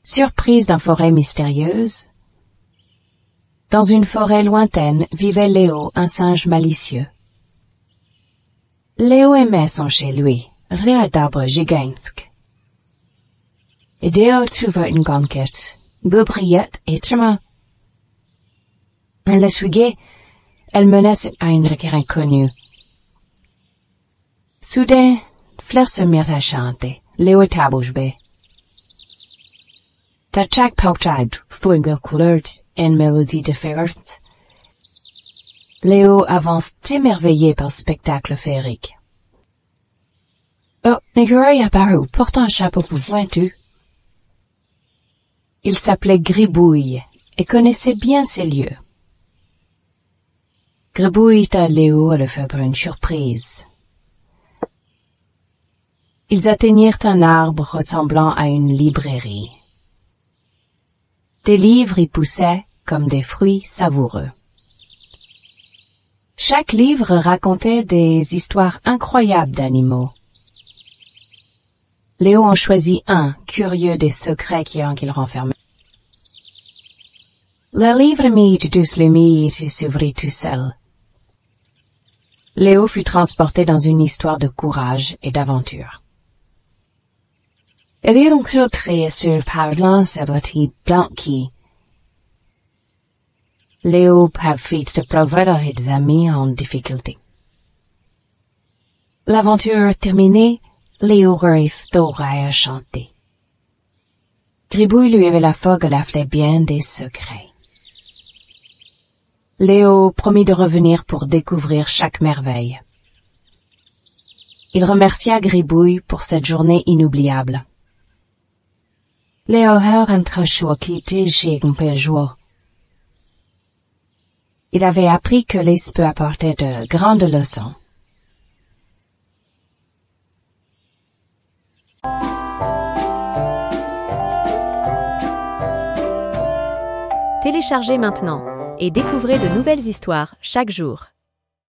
Surprise dans forêt mystérieuse. Dans une forêt lointaine vivait Léo, un singe malicieux. Léo aimait son chez lui, rire d'arbres gigantesques. Et Léo trouva une conquête, brillante et charmante. Elle la suivait, elle menaçait à une requête inconnue. Soudain, fleurs se mirent à chanter, Léo était bouche bée. Ta chaque pauchade fut une couleur et une mélodie différente. Léo avance émerveillé par le spectacle féerique. Oh, Négory apparut, portant un chapeau pointu. Il s'appelait Gribouille et connaissait bien ces lieux. Gribouille à Léo à le faire pour une surprise. Ils atteignirent un arbre ressemblant à une librairie. Des livres y poussaient comme des fruits savoureux. Chaque livre racontait des histoires incroyables d'animaux. Léo en choisit un, curieux des secrets qu'il renfermait. Le livre mit douce lumière et s'ouvrit tout seul. Léo fut transporté dans une histoire de courage et d'aventure. Il y a donc très sur parlant saboté blanqui. Léo fit se prouver à ses amis en difficulté. L'aventure terminée, Léo restaurait à chanter. Gribouille lui avait la fogue l'afflait bien des secrets. Léo promit de revenir pour découvrir chaque merveille. Il remercia Gribouille pour cette journée inoubliable. Léo rentra choqué chez un peu joie. Il avait appris que l'esprit peut apporter de grandes leçons. Téléchargez maintenant et découvrez de nouvelles histoires chaque jour.